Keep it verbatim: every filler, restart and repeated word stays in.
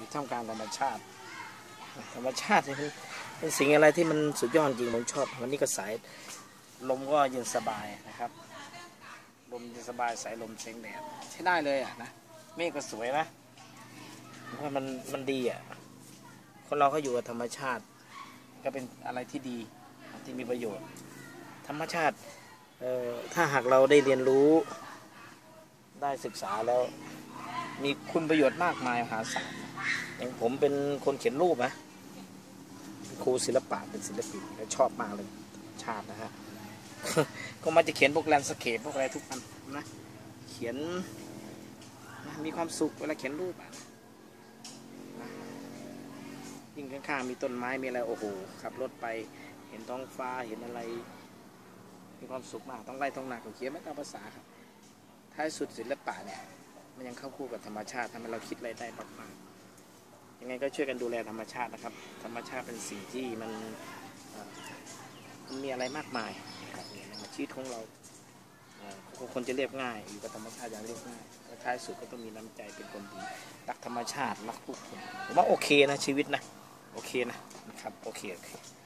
ท่ามกลางธรรมชาติธรรมชาติเป็นเป็นสิ่งอะไรที่มันสุดยอดจริงผมชอบวันนี้ก็สายลมก็เย็นสบายนะครับลมเย็นสบายสายลมเสียงแดดใช้ได้เลยอ่ะนะเมฆก็สวยนะเพราะมันมันดีอ่ะคนเราก็อยู่กับธรรมชาติก็เป็นอะไรที่ดีที่มีประโยชน์ธรรมชาติเอ่อถ้าหากเราได้เรียนรู้ได้ศึกษาแล้วมีคุณประโยชน์มากมายมหาศาลอย่างผมเป็นคนเขียนรูปนะครูศิลปะเป็นศิลปินและชอบมากเลยชาตินะฮะ ก็มาจะเขียนพวกแลนด์สเคปพวกอะไรทุกอันนะเขียนนะมีความสุขเวลาเขียนรูปอ่ะนะยิ่งข้างๆมีต้นไม้มีอะไรโอ้โหขับรถไปเห็นท้องฟ้าเห็นอะไรมีความสุขมากต้องไล่ต้องหนักเขียนไม่ตามภาษาครับท้ายสุดศิลปะเนี่ยมันยังเข้าคู่กับธรรมชาติทำให้เราคิดอะไรได้มากๆยังไงก็ช่วยกันดูแลธรรมชาตินะครับธรรมชาติเป็นสิ่งที่มันมันมีอะไรมากมายนะครับในชีวิตของเราคนจะเรียบง่ายอยู่กับธรรมชาติอย่างเรียบง่ายท้ายสุดก็ต้องมีน้ำใจเป็นคนดีรักธรรมชาติรักผู้คนผมว่าโอเคนะชีวิตนะโอเคนะนะครับโอเคโอเค